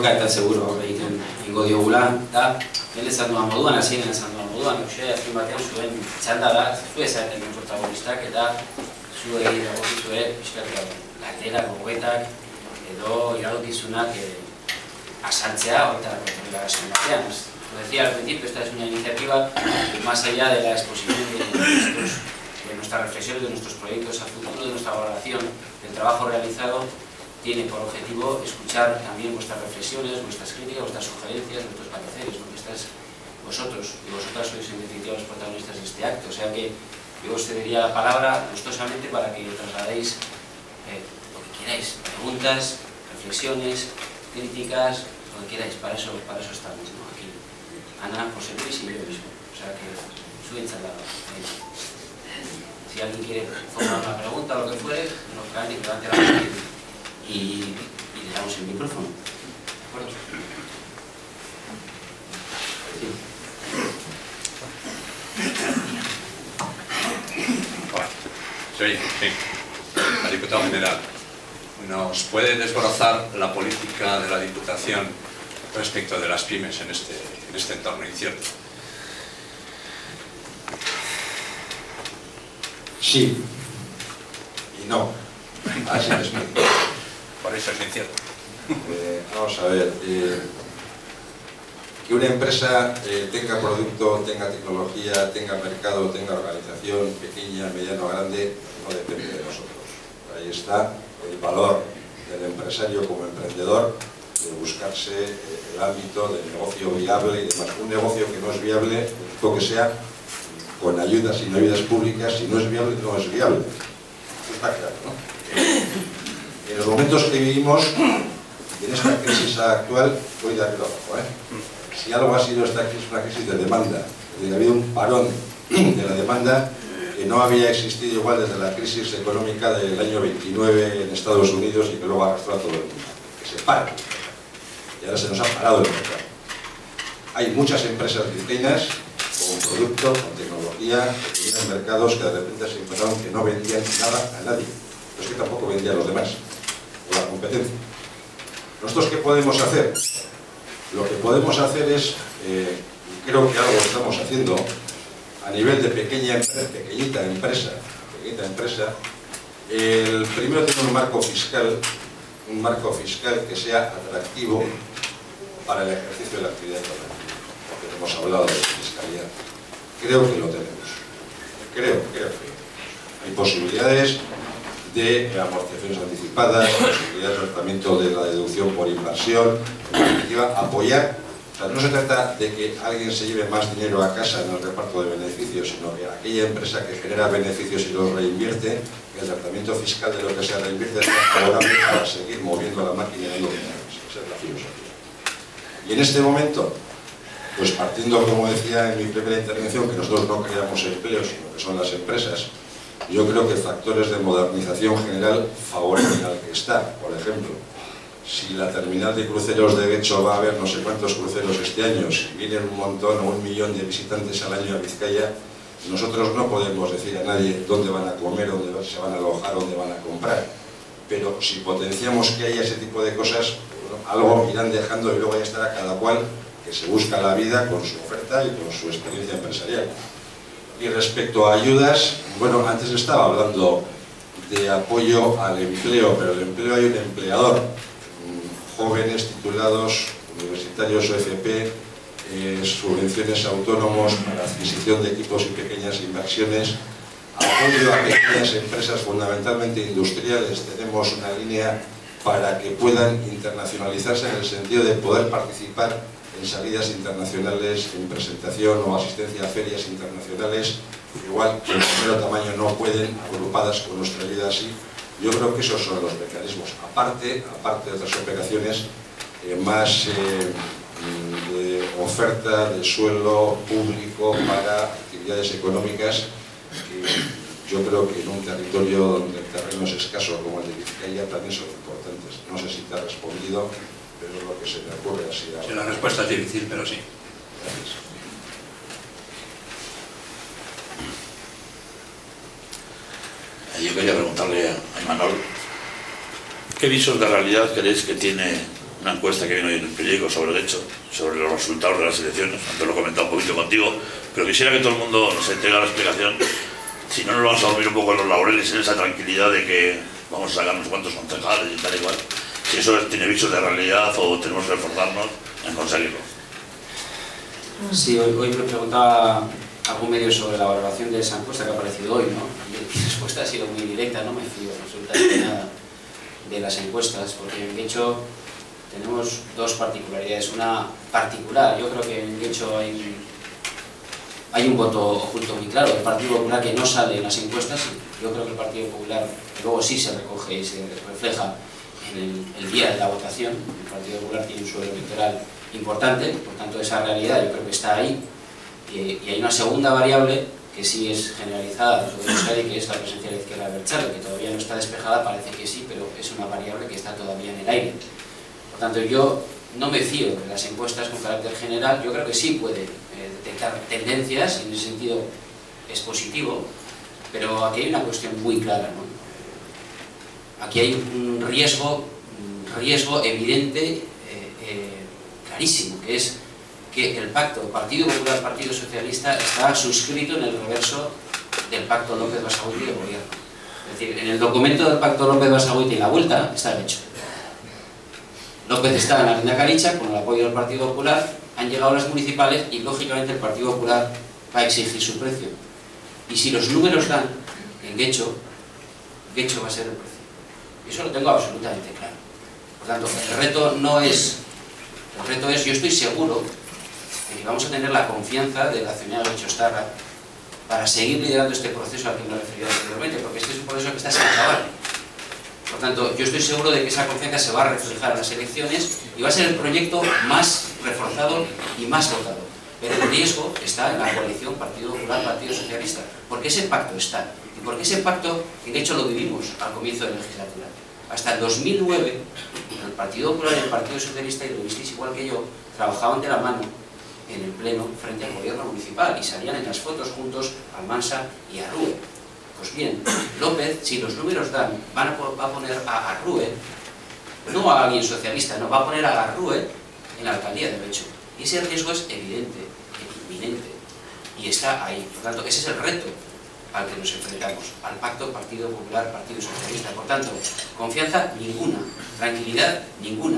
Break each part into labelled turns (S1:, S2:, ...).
S1: erronka eta seguro egiten ingo diogula, eta lehen esan duan moduan, hasien esan duan moduan, Jose azken batean zuen txanda da, zu ezaten protagonistak eta zu egin dagokizue pixkatu galdera, gogoetak edo iradokizunak azaltzea horretarako etorrela azken batean. Lo decía al principio, esta es una iniciativa más allá de la exposición de nuestras reflexiones, de nuestros proyectos a futuro, de nuestra valoración del trabajo realizado, tiene por objetivo escuchar también vuestras reflexiones, vuestras críticas, vuestras sugerencias, vuestros pareceres, porque vosotros y vosotras sois en definitiva los protagonistas de este acto, o sea que yo os cedería la palabra gustosamente para que trasladéis lo que queráis, preguntas, reflexiones, críticas, lo que queráis, para eso estamos, ¿no? Aquí Ana, José Luis y yo mismo, o sea que súbense a la si alguien quiere formar una pregunta o lo que fuere, nos caen y levante la mano y le damos el micrófono. ¿De acuerdo? Sí.
S2: Sí, la diputada general. ¿Nos puede desbrozar la política de la Diputación respecto de las pymes en este entorno incierto?
S3: Sí y no. Así me explico.
S2: Por eso es incierto.
S3: Vamos a ver. Que una empresa tenga producto, tenga tecnología, tenga mercado, tenga organización, pequeña, mediana o grande, no depende de nosotros. Ahí está el valor del empresario como emprendedor, de buscarse el ámbito del negocio viable y demás. Un negocio que no es viable, lo que sea, con ayudas, sin ayudas públicas, si no es viable, no es viable. Eso está claro, ¿no? En los momentos que vivimos, en esta crisis actual, voy de arriba abajo, si algo ha sido esta crisis, una crisis de demanda, ha habido un parón de la demanda que no había existido igual desde la crisis económica del año 29 en Estados Unidos y que luego arrastró a todo el mundo. Que se para. Y ahora se nos ha parado el mercado. Hay muchas empresas vizcaínas con producto, con tecnología, que tenían mercados que de repente se encontraron que no vendían nada a nadie. Pero es que tampoco vendían los demás, o la competencia. ¿Nosotros qué podemos hacer? Lo que podemos hacer es, creo que algo estamos haciendo, a nivel de pequeñita empresa, el primero tiene un marco fiscal que sea atractivo para el ejercicio de la actividad económica, porque hemos hablado de fiscalidad. Creo que lo tenemos. Creo que hay posibilidades de amortizaciones anticipadas, posibilidades de tratamiento de la deducción por inversión, en definitiva, apoyar. O sea, no se trata de que alguien se lleve más dinero a casa en el reparto de beneficios, sino que aquella empresa que genera beneficios y los reinvierte, el tratamiento fiscal de lo que se reinvierte es favorable para seguir moviendo la máquina y dando dinero. Esa es la filosofía. Y en este momento, pues partiendo, como decía en mi primera intervención, que nosotros no creamos empleos, sino que son las empresas, yo creo que factores de modernización general favorecen al que está. Por ejemplo, si la terminal de cruceros de Getxo va a haber no sé cuántos cruceros este año, si vienen un montón o 1 millón de visitantes al año a Vizcaya, nosotros no podemos decir a nadie dónde van a comer, dónde se van a alojar, dónde van a comprar. Pero si potenciamos que haya ese tipo de cosas, bueno, algo irán dejando y luego ya estará cada cual que se busca la vida con su oferta y con su experiencia empresarial. Y respecto a ayudas, bueno, antes estaba hablando de apoyo al empleo, pero el empleo hay un empleador, jóvenes titulados, universitarios o FP, subvenciones a autónomos para adquisición de equipos y pequeñas inversiones, apoyo a pequeñas empresas fundamentalmente industriales. Tenemos una línea para que puedan internacionalizarse en el sentido de poder participar en salidas internacionales, en presentación o asistencia a ferias internacionales, igual que en primero tamaño no pueden, agrupadas con nuestra ayuda así. Yo creo que esos son los mecanismos, aparte de otras operaciones más de oferta de suelo público para actividades económicas, que yo creo que en un territorio donde el terreno es escaso como el de Vizcaya también son importantes. No sé si te ha respondido, pero es lo que se me ocurre así.
S2: Sí, la respuesta es difícil, pero sí.
S3: Gracias.
S4: Yo quería preguntarle a Imanol, ¿qué visos de realidad creéis que tiene una encuesta que vino hoy en el periódico sobre el hecho, sobre los resultados de las elecciones. Antes lo he comentado un poquito contigo, pero quisiera que todo el mundo nos tenga la explicación, si no nos vamos a dormir un poco en los laureles, en esa tranquilidad de que vamos a sacar unos cuantos concejales y tal igual, si eso tiene visos de realidad o tenemos que esforzarnos en conseguirlo.
S1: Sí, hoy me preguntaba algún medio sobre la valoración de esa encuesta que ha aparecido hoy, ¿no? Y mi respuesta ha sido muy directa, no me fío absolutamente nada de las encuestas, porque en Getxo tenemos dos particularidades. Una particular, yo creo que en Getxo hay un voto oculto muy claro del Partido Popular que no sale en las encuestas. Yo creo que el Partido Popular luego sí se recoge y se refleja en el día de la votación. El Partido Popular tiene un suelo electoral importante, por tanto esa realidad yo creo que está ahí. Y hay una segunda variable que sí es generalizada sobre Euskadi, que es la presencia de la izquierda abertzale, que todavía no está despejada, parece que sí, pero es una variable que está todavía en el aire. Por tanto, yo no me fío de las encuestas con carácter general. Yo creo que sí puede detectar tendencias, y en ese sentido es positivo, pero aquí hay una cuestión muy clara, ¿no? Aquí hay un riesgo evidente, clarísimo, que es que el pacto Partido Popular-Partido Socialista está suscrito en el reverso del pacto López-Basagoiti de gobierno. Es decir, en el documento del pacto López-Basagoiti, en la vuelta, está hecho. López está en la Lehendakaritza con el apoyo del Partido Popular, han llegado las municipales y lógicamente el Partido Popular va a exigir su precio. Y si los números dan en Getxo va a ser el precio. Y eso lo tengo absolutamente claro. Por tanto, el reto es, yo estoy seguro de que vamos a tener la confianza de la ciudadanía getxostarra para seguir liderando este proceso al que me he referido anteriormente, porque este es un proceso que está sin acabar. Por tanto, yo estoy seguro de que esa confianza se va a reflejar en las elecciones y va a ser el proyecto más reforzado y más votado. Pero el riesgo está en la coalición Partido Popular-Partido Socialista, porque ese pacto está. Y porque ese pacto, que de hecho lo vivimos al comienzo de la legislatura. Hasta el 2009, el Partido Popular y el Partido Socialista, y lo visteis igual que yo, trabajaban de la mano en el pleno frente al gobierno municipal y salían en las fotos juntos Almansa y Arrue. Pues bien, López, si los números dan, va a poner a Arrue, no a alguien socialista, no, va a poner a Arrue en la alcaldía de Getxo. Y ese riesgo es evidente, inminente, y está ahí. Por tanto, ese es el reto al que nos enfrentamos, al pacto Partido Popular-Partido Socialista. Por tanto, confianza ninguna, tranquilidad ninguna.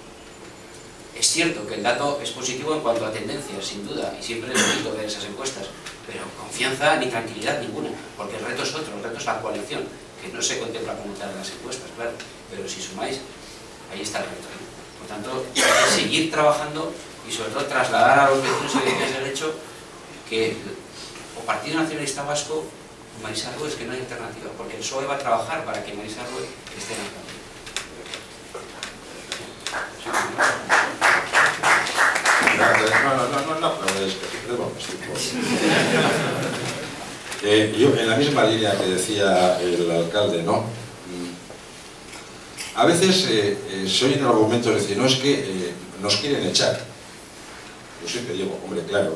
S1: Es cierto que el dato es positivo en cuanto a tendencias, sin duda, y siempre es bonito ver esas encuestas, pero confianza ni tranquilidad ninguna, porque el reto es otro, el reto es la coalición, que no se contempla como tal en las encuestas, claro, pero si sumáis, ahí está el reto, ¿no? Por tanto, hay que seguir trabajando y sobre todo trasladar a los vecinos y vecinas del hecho que o Partido Nacionalista Vasco o Marisa Arrue es que no hay alternativa, porque el PSOE va a trabajar para que Marisa Arrue esté en el campo.
S3: Yo, en la misma línea que decía el alcalde, ¿no? A veces se oyen argumentos de decir, no, es que nos quieren echar. Yo siempre digo, hombre, claro,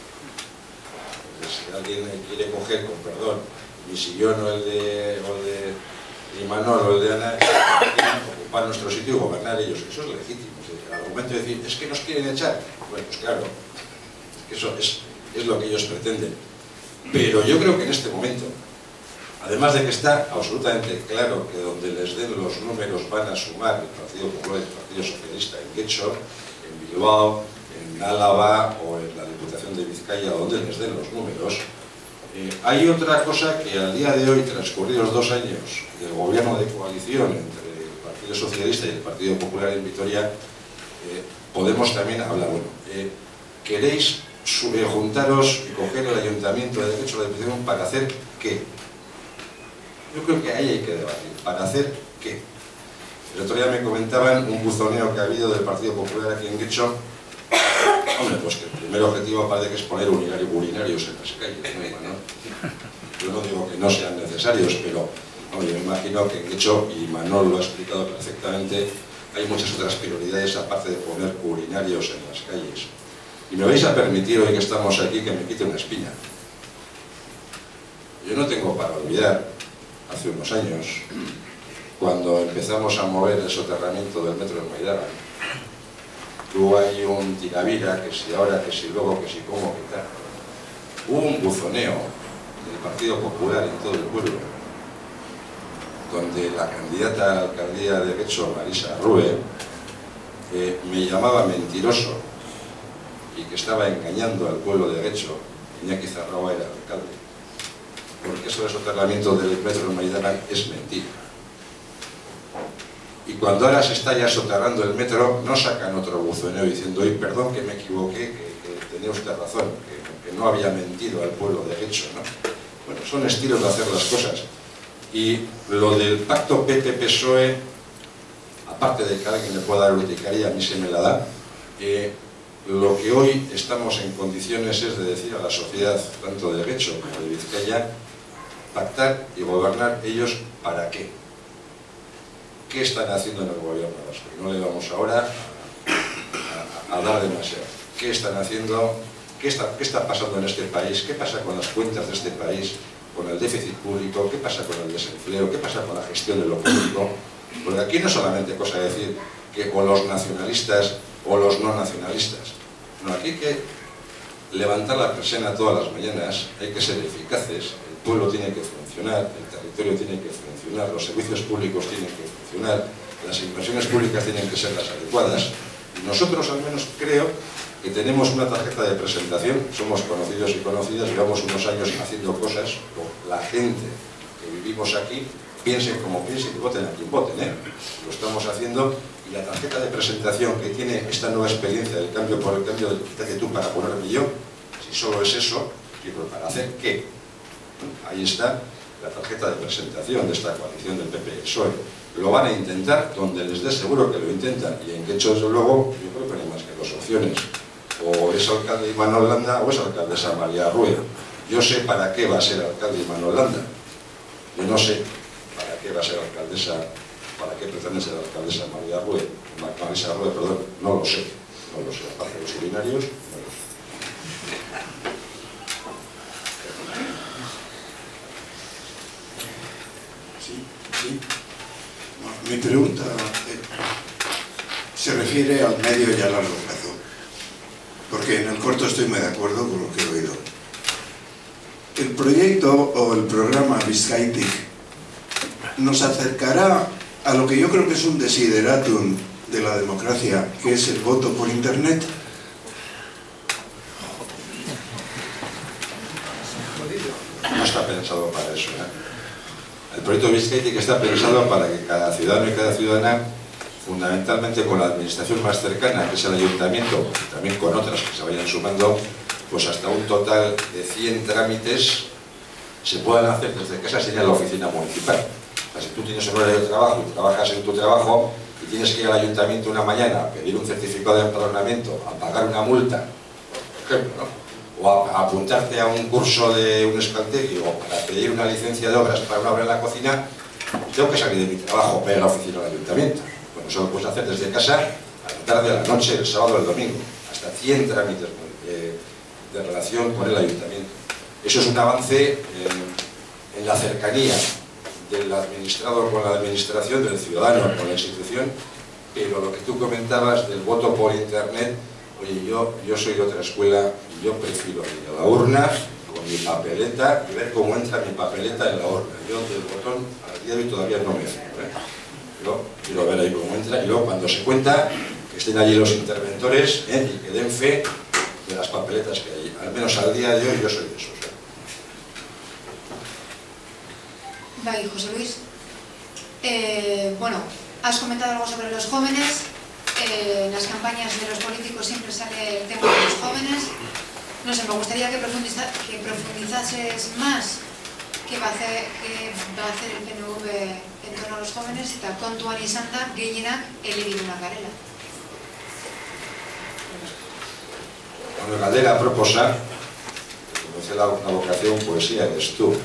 S3: si alguien quiere coger, con perdón, mi sillón o el de Imanol o el de Ana, ocupar nuestro sitio y gobernar ellos, eso es legítimo. El argumento de decir, es que nos quieren echar, bueno, pues claro, eso es lo que ellos pretenden. Pero yo creo que en este momento, además de que está absolutamente claro que donde les den los números van a sumar el Partido Popular y el Partido Socialista en Getxo, en Bilbao, en Álava o en la Diputación de Vizcaya, donde les den los números, hay otra cosa que al día de hoy, transcurridos 2 años del gobierno de coalición entre el Partido Socialista y el Partido Popular en Vitoria, podemos también hablar. Bueno, ¿queréis juntaros y coger el Ayuntamiento de Getxo, la Diputación, para hacer qué? Yo creo que ahí hay que debatir. ¿Para hacer qué? El otro día me comentaban un buzoneo que ha habido del Partido Popular aquí en Getxo. Hombre, pues que el primer objetivo parece que es poner urinarios en las calles, ¿no? Yo no digo que no sean necesarios, pero hombre, yo me imagino que en Getxo, y Manol lo ha explicado perfectamente, hay muchas otras prioridades aparte de poner urinarios en las calles. Y me vais a permitir, hoy que estamos aquí, que me quite una espina. Yo no tengo para olvidar, hace unos años, cuando empezamos a mover el soterramiento del metro de Maidara, Luego hay un tiravira, que si ahora, que si luego, que si cómo, que tal. Hubo un buzoneo del Partido Popular en todo el pueblo, donde la candidata a la alcaldía de Getxo, Marisa Rue, me llamaba mentiroso y que estaba engañando al pueblo de Getxo. Iñaki Zarraua era alcalde, porque eso del soterramiento del metro de Maidana es mentira. Y cuando ahora se está ya soterrando el metro, no sacan otro buzoneo diciendo: oye, perdón que me equivoqué, que tenía usted razón, que no había mentido al pueblo de Getxo, ¿no? Bueno, son estilos de hacer las cosas. Y lo del pacto PP-PSOE, aparte de que alguien le pueda dar urticaria, a mí se me la da, lo que hoy estamos en condiciones es de decir a la sociedad, tanto de Getxo como de Vizcaya, pactar y gobernar ellos ¿para qué? ¿Qué están haciendo en el gobierno vasco? Y no le vamos ahora a dar demasiado. ¿Qué están haciendo? ¿Qué está pasando en este país? ¿Qué pasa con las cuentas de este país? ¿Con el déficit público? ¿Qué pasa con el desempleo? ¿Qué pasa con la gestión de lo público? Porque aquí no es solamente cosa de decir que o los nacionalistas o los no nacionalistas. No, aquí hay que levantar la persiana todas las mañanas, hay que ser eficaces, el pueblo tiene que funcionar, el territorio tiene que funcionar, los servicios públicos tienen que funcionar, las inversiones públicas tienen que ser las adecuadas. Y nosotros, al menos, creo que tenemos una tarjeta de presentación, somos conocidos y conocidas, llevamos unos años haciendo cosas con la gente que vivimos aquí, piensen como piensen y voten a quien voten, lo estamos haciendo. Y la tarjeta de presentación que tiene esta nueva experiencia del cambio por el cambio, quítate tú para ponerme yo, si solo es eso, pero ¿para hacer qué? Ahí está la tarjeta de presentación de esta coalición del PP-PSOE. Lo van a intentar donde les dé, seguro que lo intentan, y en Getxo, desde luego, yo creo que no hay más que dos opciones: o es alcalde Imanol Landa o es alcaldesa María Rue. Yo sé para qué va a ser alcalde Imanol Landa, yo no sé para qué va a ser alcaldesa, para qué pretende ser alcaldesa Marisa Rue, perdón, no lo sé, aparte de los urinarios, no lo sé.
S5: Sí. Mi pregunta se refiere al medio y a largo plazo, porque en el corto estoy muy de acuerdo con lo que he oído. El proyecto o el programa Bizkaitik nos acercará a lo que yo creo que es un desideratum de la democracia, que es el voto por internet.
S3: No está pensado para eso, El proyecto Bizkaitik está pensado para que cada ciudadano y cada ciudadana, fundamentalmente con la administración más cercana, que es el ayuntamiento, y también con otras que se vayan sumando, pues hasta un total de 100 trámites se puedan hacer desde casa sin ir a la oficina municipal. O sea, si tú tienes un horario de trabajo y trabajas en tu trabajo y tienes que ir al ayuntamiento una mañana a pedir un certificado de empadronamiento, a pagar una multa, por ejemplo, ¿no? O a apuntarte a un curso de un escaltegui o para pedir una licencia de obras para una obra en la cocina, tengo que salir de mi trabajo para ir a la oficina del ayuntamiento. Bueno, eso lo puedes hacer desde casa, a la tarde, a la noche, el sábado o el domingo. Hasta 100 trámites de relación con el ayuntamiento. Eso es un avance en la cercanía del administrado con la administración, del ciudadano con la institución, pero lo que tú comentabas del voto por internet, oye, yo soy de otra escuela y yo prefiero ir a la urna con mi papeleta y ver cómo entra mi papeleta en la urna. Yo del botón al día de hoy todavía no me fío, Yo quiero ver ahí cómo entra y luego cuando se cuenta que estén allí los interventores y que den fe de las papeletas que hay. Al menos al día de hoy yo soy de esos.
S6: Vale, José Luis. Bueno, has comentado algo sobre los jóvenes. En las campañas de los políticos siempre sale el tema de los jóvenes. No sé, me gustaría que profundizases más qué va a hacer el PNV en torno a los jóvenes eta kontuan izan da gehienak elebidunak garela.
S3: Cuando galdera proposa, como dice la vocación, poesía eres tú.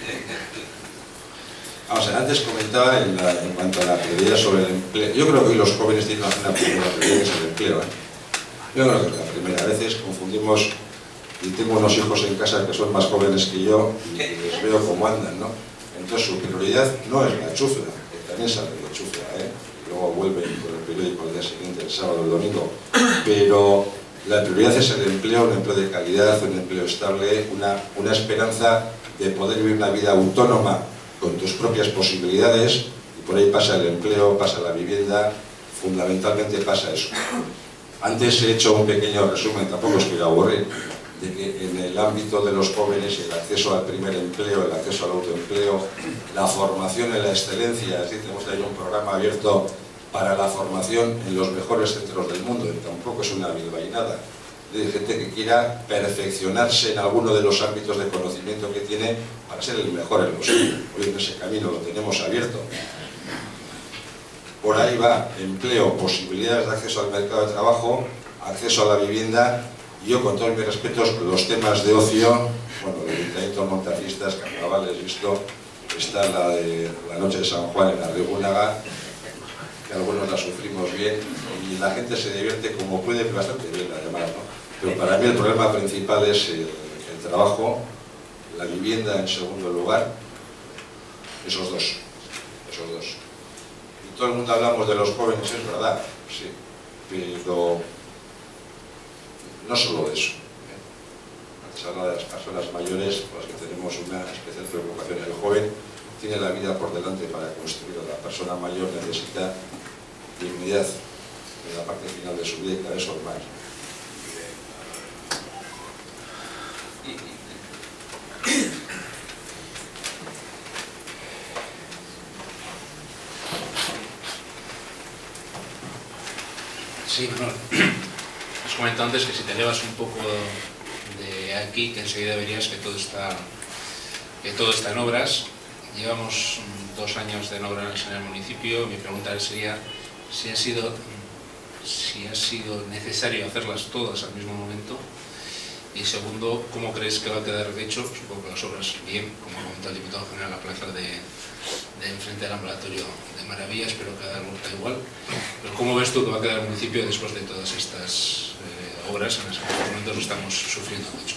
S3: Vamos a ver, antes comentaba en cuanto a la prioridad sobre el empleo. Yo creo que hoy los jóvenes tienen una primera prioridad, que es el empleo. Yo creo que es la primera. A veces confundimos, y tengo unos hijos en casa que son más jóvenes que yo y les veo cómo andan, ¿no? Entonces su prioridad no es la chufla, que también sale de chufla, y luego vuelven con el periódico el día siguiente, el sábado o el domingo, pero la prioridad es el empleo, un empleo de calidad, un empleo estable, una esperanza de poder vivir una vida autónoma con tus propias posibilidades, y por ahí pasa el empleo, pasa la vivienda, fundamentalmente pasa eso. Antes he hecho un pequeño resumen, tampoco os quiero aburrir, de que en el ámbito de los jóvenes el acceso al primer empleo, el acceso al autoempleo, la formación en la excelencia, es decir, tenemos ahí un programa abierto para la formación en los mejores centros del mundo, y tampoco es una bilbainada, de gente que quiera perfeccionarse en alguno de los ámbitos de conocimiento que tiene para ser el mejor en lo suyo. Hoy en ese camino lo tenemos abierto. Por ahí va empleo, posibilidades de acceso al mercado de trabajo, acceso a la vivienda. Y yo, con todos mis respetos, los temas de ocio, bueno, de ayuntamientos, montacistas, carnavales, visto, está la de la noche de San Juan en la Rigúnaga, que algunos la sufrimos bien, y la gente se divierte como puede, bastante bien además, ¿no? Pero para mí el problema principal es el trabajo, la vivienda en segundo lugar, esos dos. Y todo el mundo hablamos de los jóvenes, es verdad, sí, pero no solo de eso. Antes hablaba de las personas mayores, con las que tenemos una especial preocupación. El joven tiene la vida por delante para construir. La persona mayor necesita dignidad en la parte final de su vida, y cada vez son más.
S7: Sí, bueno, os comento antes que si te elevas un poco de aquí, que enseguida verías que todo está en obras. Llevamos 2 años de obras en el municipio. Mi pregunta sería si ha sido necesario hacerlas todas al mismo momento, y segundo, ¿cómo crees que va a quedar hecho? Supongo que las obras bien, como ha comentado el diputado general, la plaza de enfrente del ambulatorio de Maravilla, espero que haya vuelta igual, pero ¿cómo ves tú que va a quedar el municipio después de todas estas obras en las que en estos momentos lo estamos sufriendo mucho?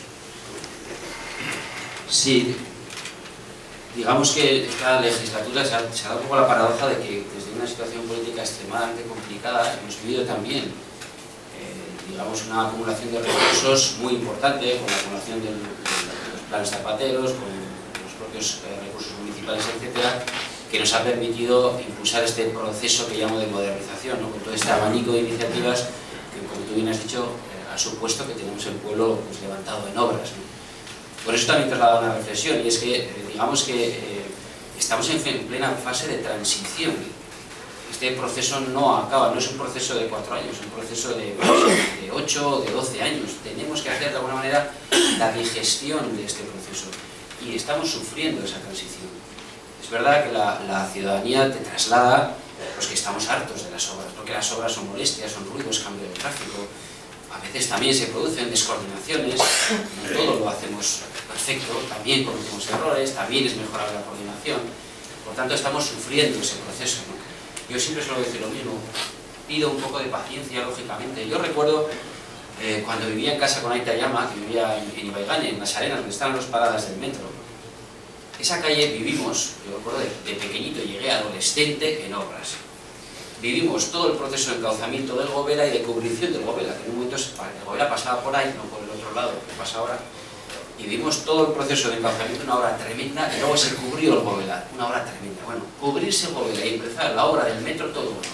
S1: Sí, digamos que esta legislatura se ha dado un poco la paradoja de que desde una situación política extremadamente complicada hemos vivido también digamos una acumulación de recursos muy importante, con la acumulación de los planes zapateros, con los propios recursos municipales, etcétera, que nos ha permitido impulsar este proceso que llamo de modernización, ¿no? Con todo este abanico de iniciativas que, como tú bien has dicho, ha supuesto que tenemos el pueblo pues, levantado en obras, ¿no? Por eso también traslado una reflexión, y es que digamos que estamos en plena fase de transición. Este proceso no acaba, no es un proceso de 4 años, es un proceso de 8 o de 12 años. Tenemos que hacer de alguna manera la digestión de este proceso, y estamos sufriendo esa transición. Es verdad que la ciudadanía te traslada pues, que estamos hartos de las obras, porque las obras son molestias, son ruidos, cambio de tráfico. A veces también se producen descoordinaciones, no todo lo hacemos perfecto, también cometemos errores, también es mejorable la coordinación. Por tanto, estamos sufriendo ese proceso, ¿no? Yo siempre suelo decir lo mismo, pido un poco de paciencia, lógicamente. Yo recuerdo cuando vivía en casa con Aita Llama, que vivía en Ibaigane, en las Arenas, donde estaban las paradas del metro. Esa calle vivimos, yo recuerdo de pequeñito, llegué adolescente en obras. Vivimos todo el proceso de encauzamiento del Gobela y de cubrición del Gobela, que en un momento el Gobela pasaba por ahí, no por el otro lado, que pasa ahora, y vimos todo el proceso de encauzamiento, una obra tremenda, y luego se cubrió el Gobela, una obra tremenda. Bueno, cubrirse el Gobela y empezar la obra del metro, todo bueno.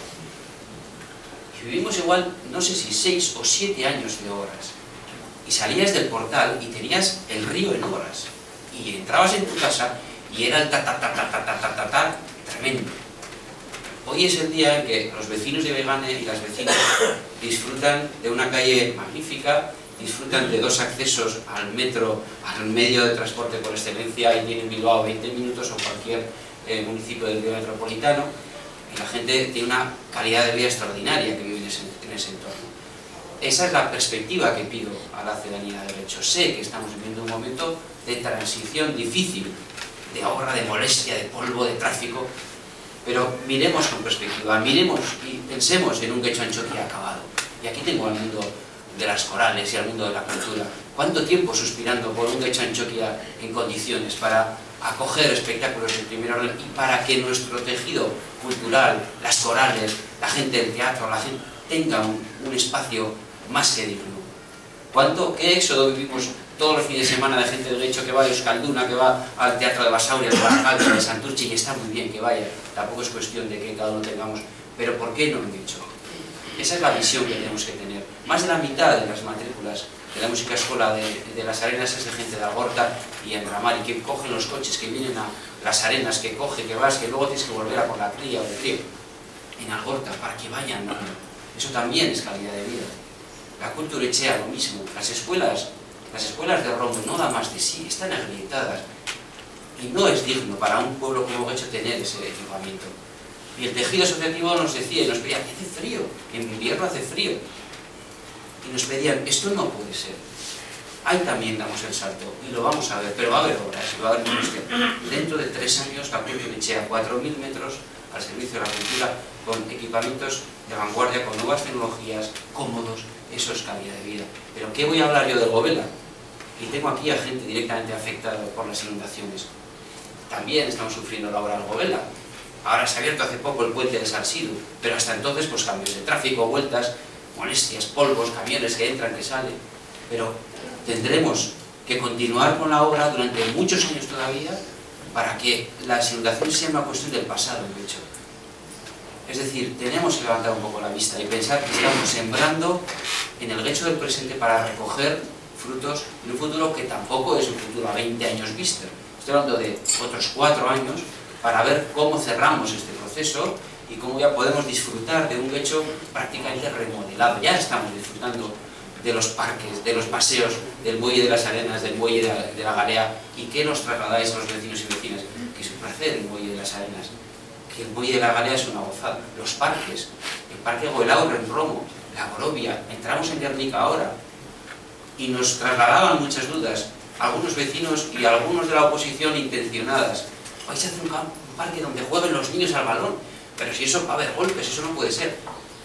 S1: Y vivimos igual, no sé si 6 o 7 años de obras, y salías del portal y tenías el río en obras, y entrabas en tu casa y era el ta tremendo. Hoy es el día en que los vecinos de Ibaigane y las vecinas disfrutan de una calle magnífica, disfrutan de 2 accesos al metro, al medio de transporte por excelencia, y tienen Bilbao 20 minutos o cualquier municipio del río metropolitano, y la gente tiene una calidad de vida extraordinaria que vive en ese entorno. Esa es la perspectiva que pido a la ciudadanía de derecho. Sé que estamos viviendo un momento de transición difícil, de obra, de molestia, de polvo, de tráfico, pero miremos con perspectiva, miremos y pensemos en un Getxo Antxokia acabado. Y aquí tengo al mundo de las corales y al mundo de la cultura. ¿Cuánto tiempo suspirando por un Getxo Antxokia en condiciones para acoger espectáculos de primer orden y para que nuestro tejido cultural, las corales, la gente del teatro, la gente, tenga un espacio más que digno. ¿Qué éxodo vivimos todos los fines de semana de gente de Guecho que va a Euskalduna, que va al Teatro de Basauria, de Baracaldo, de Santurce, y está muy bien que vaya, tampoco es cuestión de que cada uno tengamos, pero ¿por qué no en Guecho? Esa es la visión que tenemos que tener. Más de la mitad de las matrículas de la música escola de Las Arenas es de gente de Algorta y Enramar, y que cogen los coches, que vienen a Las Arenas, que coge, que vas, que luego tienes que volver a por la cría o el crío en Algorta, para que vayan, ¿no? Eso también es calidad de vida. La cultura echea lo mismo. Las escuelas de Rombo no dan más de sí, están agrietadas. Y no es digno para un pueblo como Guecho tener ese equipamiento. Y el tejido asociativo nos decía y nos pedía, hace frío, en invierno hace frío. Y nos pedían, esto no puede ser. Ahí también damos el salto, y lo vamos a ver, pero va a haber obras, va a haber cuestión. Dentro de 3 años, la cultura echea 4.000 metros al servicio de la cultura, con equipamientos de vanguardia, con nuevas tecnologías, cómodos. Eso es calidad de vida. Pero ¿qué voy a hablar yo de Govela? Y tengo aquí a gente directamente afectada por las inundaciones. También estamos sufriendo la obra de Govela. Ahora se ha abierto hace poco el puente de Salsidu, pero hasta entonces pues cambios de tráfico, vueltas, molestias, polvos, camiones que entran, que salen. Pero tendremos que continuar con la obra durante muchos años todavía para que las inundaciones sean una cuestión del pasado, de hecho. Es decir, tenemos que levantar un poco la vista y pensar que estamos sembrando en el Guecho del presente para recoger frutos de un futuro que tampoco es un futuro a 20 años vista. Estoy hablando de otros 4 años para ver cómo cerramos este proceso y cómo ya podemos disfrutar de un Guecho prácticamente remodelado. Ya estamos disfrutando de los parques, de los paseos, del muelle de Las Arenas, del muelle de la Galea. ¿Y qué nos trasladáis a los vecinos y vecinas? Que es un placer el muelle de Las Arenas, que el muelle de la Galea es una gozada. Los parques, el parque Goelaur en Romo, la Gorovia, entramos en Guernica ahora, y nos trasladaban muchas dudas, algunos vecinos y algunos de la oposición intencionadas. Vais a hacer un parque donde jueguen los niños al balón, pero si eso va a haber golpes, eso no puede ser.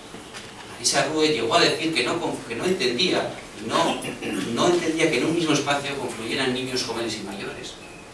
S1: Marisa Rue llegó a decir que no entendía, no entendía que en un mismo espacio confluyeran niños, jóvenes y mayores.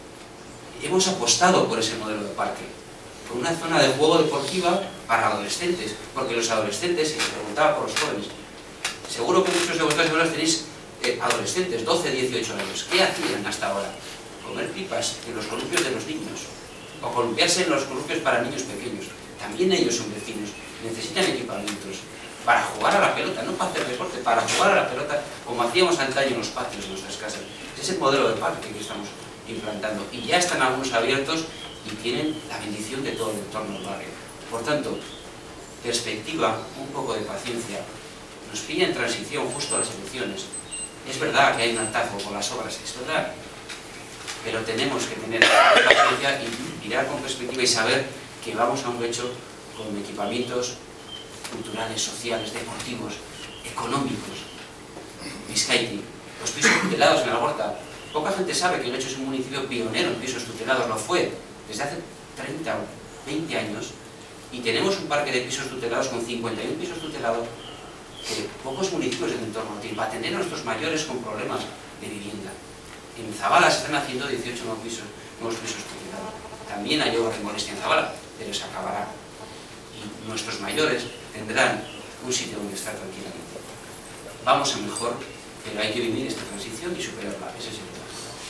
S1: Hemos apostado por ese modelo de parque, por una zona de juego deportiva para adolescentes, porque los adolescentes, y se preguntaba por los jóvenes, seguro que muchos de vosotros tenéis adolescentes, 12, 18 años. ¿Qué hacían hasta ahora? Comer pipas en los columpios de los niños, o columpiarse en los columpios para niños pequeños. También ellos son vecinos, necesitan equipamientos para jugar a la pelota, no para hacer deporte, para jugar a la pelota como hacíamos antaño en los patios de nuestras casas. Ese es el modelo de parque que estamos implantando, y ya están algunos abiertos y tienen la bendición de todo el entorno del barrio. Por tanto, perspectiva, un poco de paciencia. Nos pilla en transición justo a las elecciones. Es verdad que hay un atajo con las obras, es verdad, pero tenemos que tener paciencia y mirar con perspectiva y saber que vamos a un Guecho con equipamientos culturales, sociales, deportivos, económicos. Vizcaiti, los pisos tutelados en Algorta. Poca gente sabe que Guecho es un municipio pionero en pisos tutelados, lo fue desde hace 30 o 20 años, y tenemos un parque de pisos tutelados con 51 pisos tutelados que pocos municipios del entorno tienen, para atender a nuestros mayores con problemas de vivienda. En Zabala se están haciendo 18 nuevos pisos tutelados. También hay obra de molestia en Zabala, pero se acabará. Y nuestros mayores tendrán un sitio donde estar tranquilamente. Vamos a mejor, pero hay que vivir esta transición y superarla. Ese es el tema.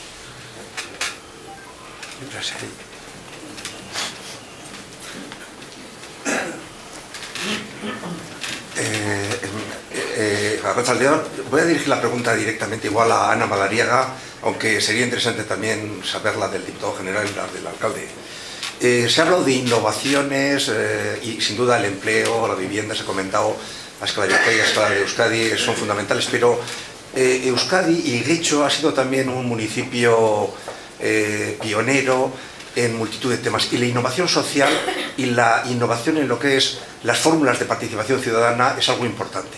S8: Voy a dirigir la pregunta directamente igual a Ana Madariaga, aunque sería interesante también saberla del diputado general y la del alcalde. Se ha hablado de innovaciones y sin duda el empleo, la vivienda, se ha comentado, la escala de Euskadi y la escala de Euskadi son fundamentales, pero Euskadi y Guecho ha sido también un municipio pionero en multitud de temas, y la innovación social y la innovación en lo que es las fórmulas de participación ciudadana es algo importante.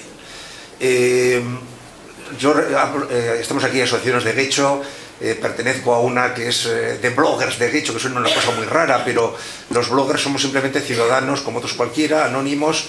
S8: Estamos aquí en asociaciones de Guecho, pertenezco a una que es de bloggers de Guecho, que suena una cosa muy rara, pero los bloggers somos simplemente ciudadanos como otros cualquiera, anónimos.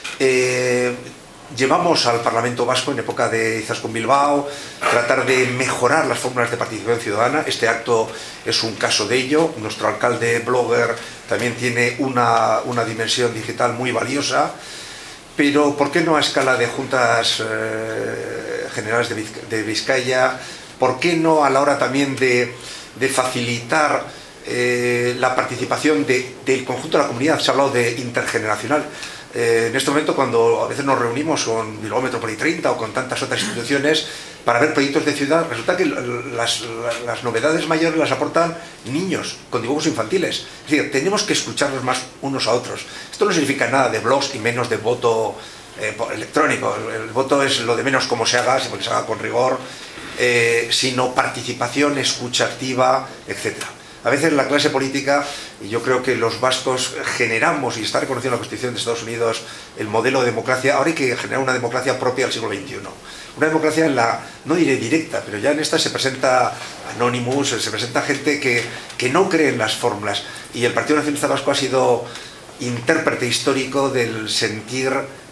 S8: Llevamos al Parlamento Vasco en época de Izaskun Bilbao tratar de mejorar las fórmulas de participación ciudadana. Este acto es un caso de ello. Nuestro alcalde blogger también tiene una dimensión digital muy valiosa. pero ¿por qué no a escala de juntas generales de Vizcaya? ¿Por qué no a la hora también de facilitar la participación del conjunto de la comunidad? Se ha hablado de intergeneracional. En este momento, cuando a veces nos reunimos con Bilbao Metrópoli 30 o con tantas otras instituciones para ver proyectos de ciudad, resulta que las novedades mayores las aportan niños con dibujos infantiles. Es decir, tenemos que escucharnos más unos a otros. Esto no significa nada de blogs y menos de voto electrónico. El voto es lo de menos cómo se haga, siempre que se haga con rigor, sino participación, escucha activa, etcétera. A veces la clase política, y yo creo que los vascos generamos, y está reconocido en la Constitución de Estados Unidos, el modelo de democracia. Ahora hay que generar una democracia propia del siglo XXI. Una democracia en la, no diré directa, pero ya en esta se presenta Anonymous, se presenta gente que no cree en las fórmulas. Y el Partido Nacionalista Vasco ha sido intérprete histórico del sentir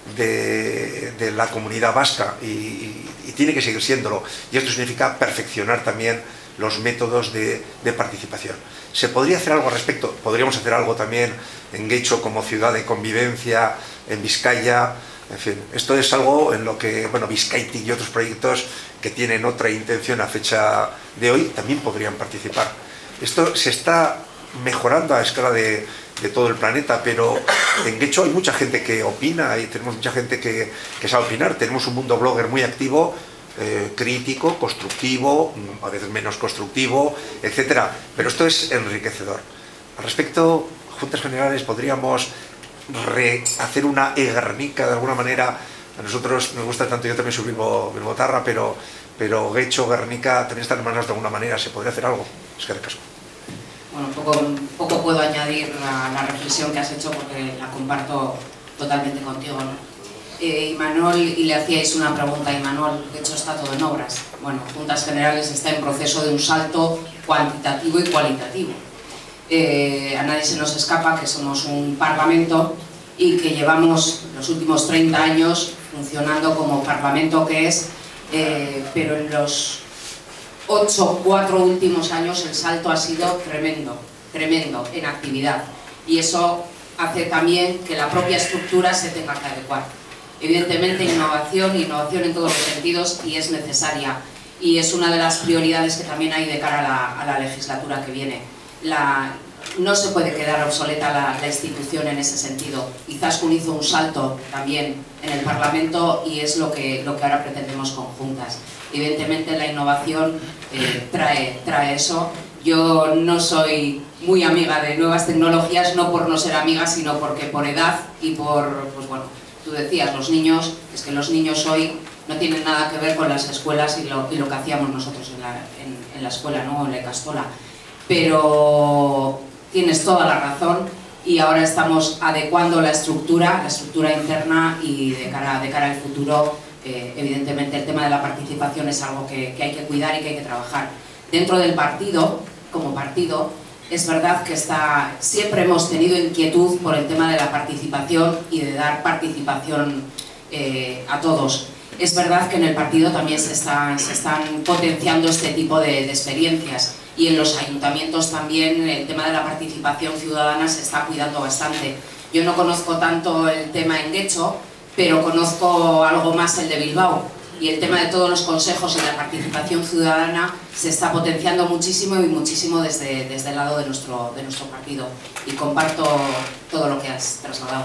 S8: de la comunidad vasca y tiene que seguir siéndolo. Y esto significa perfeccionar también los métodos de participación. ¿Se podría hacer algo al respecto? Podríamos hacer algo también en Getxo como ciudad de convivencia, en Vizcaya, en fin. Esto es algo en lo que, bueno, Vizcaitik y otros proyectos que tienen otra intención a fecha de hoy también podrían participar. Esto se está mejorando a escala de todo el planeta, pero en Getxo hay mucha gente que opina y tenemos mucha gente que sabe opinar. Tenemos un mundo blogger muy activo, crítico, constructivo, a veces menos constructivo, etcétera. Pero esto es enriquecedor. Al respecto, Juntas Generales, podríamos hacer una Guernica de alguna manera. A nosotros nos gusta tanto, yo también soy bilbotarra, pero Getxo, Guernica también están hermanos de alguna manera. ¿Se podría hacer algo? Es que recasco.
S9: Bueno, poco puedo añadir a la reflexión que has hecho porque la comparto totalmente contigo, ¿no? Imanol, y le hacíais una pregunta a Imanol, de hecho está todo en obras. Bueno, Juntas Generales está en proceso de un salto cuantitativo y cualitativo. A nadie se nos escapa que somos un parlamento y que llevamos los últimos 30 años funcionando como parlamento que es, pero en los 4 últimos años el salto ha sido tremendo en actividad. Y eso hace también que la propia estructura se tenga que adecuar. Evidentemente innovación en todos los sentidos y es necesaria y es una de las prioridades que también hay de cara a la legislatura que viene. No se puede quedar obsoleta la institución en ese sentido. Izaskun hizo un salto también en el Parlamento y es lo que ahora pretendemos con Juntas. Evidentemente la innovación trae eso. Yo no soy muy amiga de nuevas tecnologías, no por no ser amiga, sino porque por edad y por, pues bueno, tú decías, los niños, es que los niños hoy no tienen nada que ver con las escuelas y lo que hacíamos nosotros en la escuela, ¿no? En la Ikastola. Pero tienes toda la razón y ahora estamos adecuando la estructura interna y de cara al futuro, evidentemente el tema de la participación es algo que hay que cuidar y que hay que trabajar. Dentro del partido, como partido, es verdad que siempre hemos tenido inquietud por el tema de la participación y de dar participación a todos. Es verdad que en el partido también se están potenciando este tipo de experiencias y en los ayuntamientos también el tema de la participación ciudadana se está cuidando bastante. Yo no conozco tanto el tema en Getxo, pero conozco algo más el de Bilbao. Y el tema de todos los consejos y la participación ciudadana se está potenciando muchísimo y muchísimo desde el lado de nuestro partido. Y comparto todo lo que has trasladado.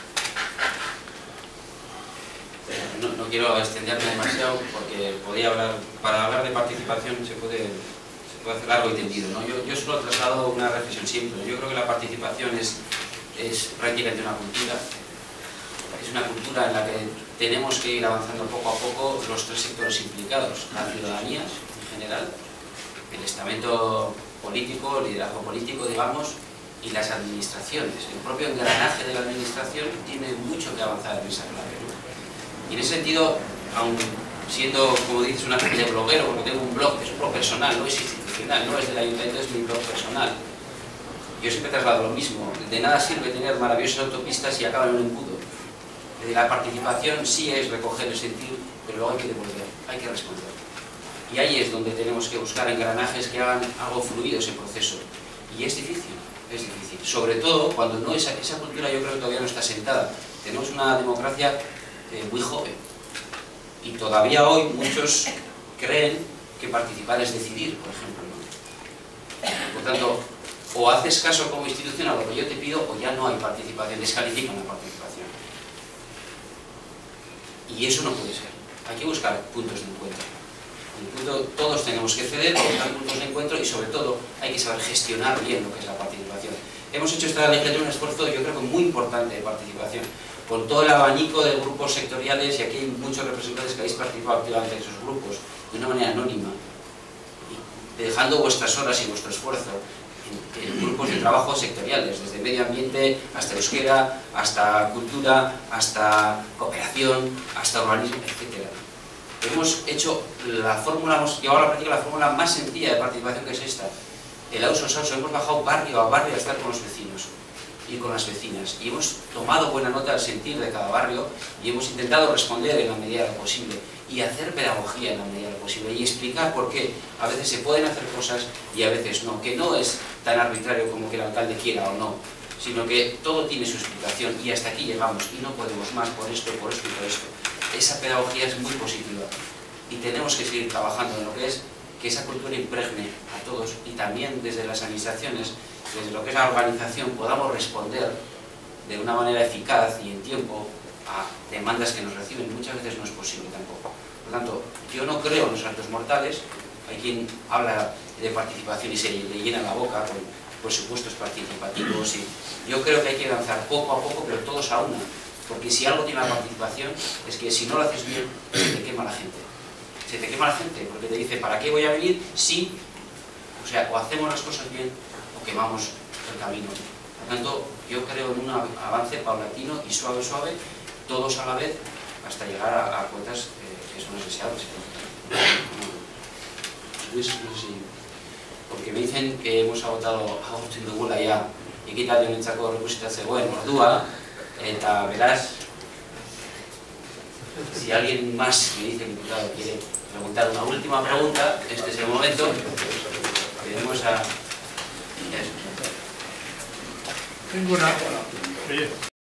S1: No quiero extenderme demasiado porque para hablar de participación se puede hacer largo y tendido, ¿no? Yo solo traslado una reflexión simple. Yo creo que la participación es prácticamente una cultura. Es una cultura en la que tenemos que ir avanzando poco a poco los 3 sectores implicados, la ciudadanía en general, el estamento político, el liderazgo político, digamos, y las administraciones. El propio engranaje de la administración tiene mucho que avanzar en esa clave, ¿no? Y en ese sentido, aun siendo, como dices, una especie de bloguero, porque tengo un blog, es un blog personal, no es institucional, no es del ayuntamiento, es mi blog personal. Yo siempre traslado lo mismo, de nada sirve tener maravillosas autopistas y acaban en un embudo. La participación sí es recoger el sentir, pero luego hay que devolver, hay que responder. Y ahí es donde tenemos que buscar engranajes que hagan algo fluido ese proceso. Y es difícil, sobre todo cuando esa cultura yo creo que todavía no está sentada. tenemos una democracia muy joven y todavía hoy muchos creen que participar es decidir, por ejemplo, ¿no? Por tanto, o haces caso como institución a lo que yo te pido o ya no hay participación, descalifican la participación. Y eso no puede ser. Hay que buscar puntos de encuentro. Todos tenemos que ceder, buscar puntos de encuentro y sobre todo hay que saber gestionar bien lo que es la participación. Hemos hecho esta legislatura un esfuerzo, yo creo que muy importante de participación, con todo el abanico de grupos sectoriales, y aquí hay muchos representantes que habéis participado activamente en esos grupos, de una manera anónima, y dejando vuestras horas y vuestro esfuerzo en grupos de trabajo sectoriales, desde medio ambiente hasta euskera, hasta cultura, hasta cooperación, hasta urbanismo, etc. Hemos hecho la fórmula, hemos llevado a la práctica la fórmula más sencilla de participación, que es esta: el auso-sauso. Hemos bajado barrio a barrio a estar con los vecinos y con las vecinas, y hemos tomado buena nota del sentir de cada barrio y hemos intentado responder en la medida de lo posible y hacer pedagogía en la medida de lo posible y explicar por qué a veces se pueden hacer cosas y a veces no, que no es tan arbitrario como que el alcalde quiera o no, sino que todo tiene su explicación y hasta aquí llegamos y no podemos más por esto y por esto y por esto. Esa pedagogía es muy positiva y tenemos que seguir trabajando en lo que es que esa cultura impregne a todos, y también desde las administraciones, desde lo que es la organización, podamos responder de una manera eficaz y en tiempo a demandas que nos reciben. Muchas veces no es posible tampoco. Por lo tanto, yo no creo en los saltos mortales. Hay quien habla de participación y se le llena la boca con presupuestos participativos, y yo creo que hay que avanzar poco a poco, pero todos a una, porque si algo tiene la participación es que si no lo haces bien, se te quema la gente. Se te quema la gente porque te dice: ¿para qué voy a venir? Sí, o sea, o hacemos las cosas bien o quemamos el camino. Por lo tanto, yo creo en un avance paulatino y suave, suave, todos a la vez, hasta llegar a cuentas que son deseables. Luis, no sé si... Porque me dicen que hemos agotado agortzen dugula ya ekitaldi honentzako errekusita zegoen ordua, eta beraz, si alguien más, me dice el diputado, quiere preguntar una última pregunta, este es el momento. Pedimos a...
S10: Tengo una...